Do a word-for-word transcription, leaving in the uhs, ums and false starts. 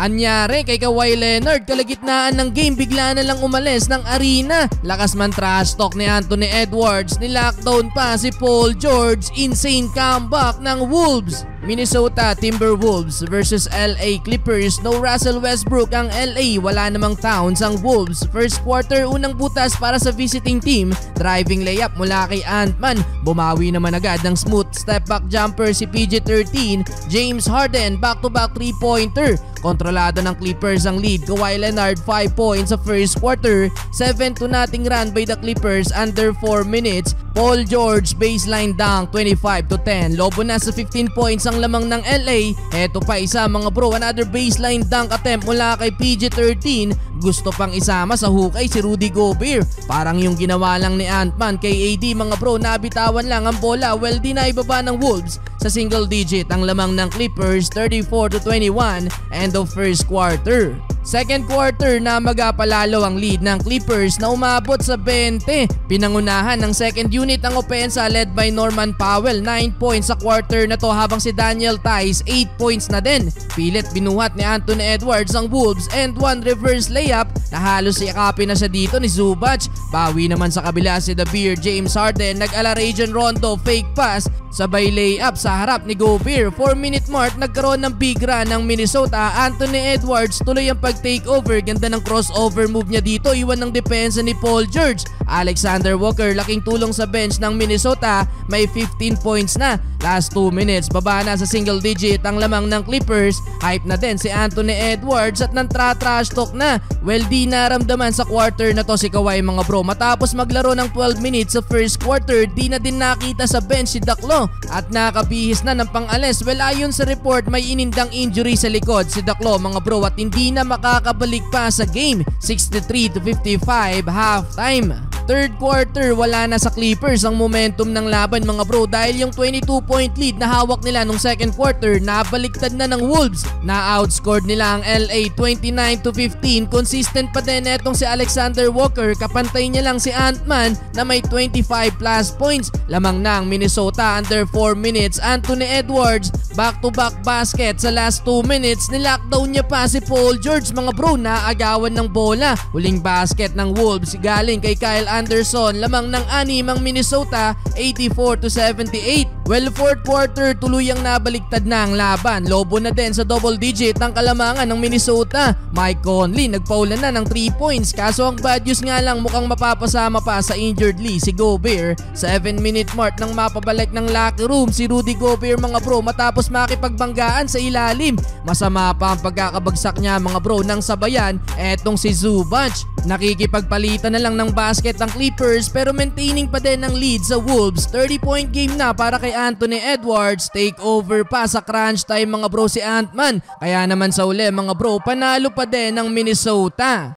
Anyari kay Kawhi Leonard, kalagitnaan ng game bigla na lang umalis ng arena. Lakas man trash talk ni Anthony Edwards, ni-lockdown pa si Paul George. Insane comeback ng Wolves. Minnesota Timberwolves versus L A Clippers. No Russell Westbrook ang L A, wala namang Towns ang Wolves. First quarter, unang butas para sa visiting team. Driving layup mula kay Ant-Man. Bumawi naman agad ng smooth step back jumper si P G thirteen. James Harden back to back three pointer. Kontrolado ng Clippers ang lead. Kawhi Leonard five points sa first quarter. seven to nothing run by the Clippers under four minutes. Paul George baseline dunk twenty-five to ten. Lobo na sa fifteen points ang lamang ng L A. Eto pa isa mga bro, another baseline dunk attempt mula kay P G thirteen. Gusto pang isama sa hukay si Rudy Gobert. Parang yung ginawa lang ni Ant-Man kay A D mga bro, nabitawan lang ang bola. Well, di na ibaba ng Wolves sa single digit ang lamang ng Clippers, thirty-four to twenty-one, end of first quarter. Second quarter na magapalalo ang lead ng Clippers na umabot sa twenty. Pinangunahan ng second unit ang opensa led by Norman Powell, nine points sa quarter na to, habang si Daniel Theis eight points na din. Pilit binuhat ni Anthony Edwards ang Wolves and one reverse layup na halos iakapin na siya dito ni Zubac. Bawi naman sa kabila si The Beer. James Harden nag-ala Rajon Rondo fake pass, sabay layup sa harap ni Gobert. four minute mark, nagkaroon ng big run ng Minnesota. Anthony Edwards tuloy ang pag-takeover. Ganda ng crossover move niya dito. Iwan ng depensa ni Paul George. Alexander Walker laking tulong sa bench ng Minnesota. May fifteen points na. Last two minutes, baba na sa single digit ang lamang ng Clippers. Hype na din si Anthony Edwards at nang tra-trash talk na. Well, di naramdaman sa quarter na to si Kawhi mga bro. Matapos maglaro ng twelve minutes sa first quarter, di na din nakita sa bench si Daklo at nakabihis na ng pang-alis. Well, ayon sa report, may inindang injury sa likod si Daklo mga bro at hindi na makakabalik pa sa game. sixty-three to fifty-five halftime. Third quarter, wala na sa Clippers ang momentum ng laban mga bro, dahil yung twenty-two point lead na hawak nila nung second quarter nabaliktad na ng Wolves. Na-outscored nila ang L A twenty-nine to fifteen. Consistent pa din etong si Alexander Walker, kapantay niya lang si Ant-Man na may twenty-five plus points. Lamang na ang Minnesota under four minutes. Anthony Edwards back-to-back basket sa last two minutes. Nilockdown niya pa si Paul George mga bro, naagawan ng bola. Huling basket ng Wolves galing kay Kyle Anderson. Lamang ng anim ang Minnesota, eighty-four to seventy-eight. Well, fourth quarter, tuluyang nabaliktad na ang laban. Lobo na din sa double digit ang kalamangan ng Minnesota. Mike Conley nagpaulan na ng three points, kaso ang bad news nga lang, mukhang mapapasama pa sa injured list si Gobert. seven minute mark nang mapabalik ng locker room si Rudy Gobert mga bro, matapos makipagbanggaan sa ilalim. Masama pa ang pagkakabagsak niya mga bro ng sabayan etong si Zubac. Nakikipagpalitan na lang ng basket ang Clippers pero maintaining pa din ang lead sa Wolves. thirty point game na para kay Anthony Edwards. Take over pa sa crunch time mga bro si Ant-Man. Kaya naman sa uli mga bro, panalo pa din ng Minnesota.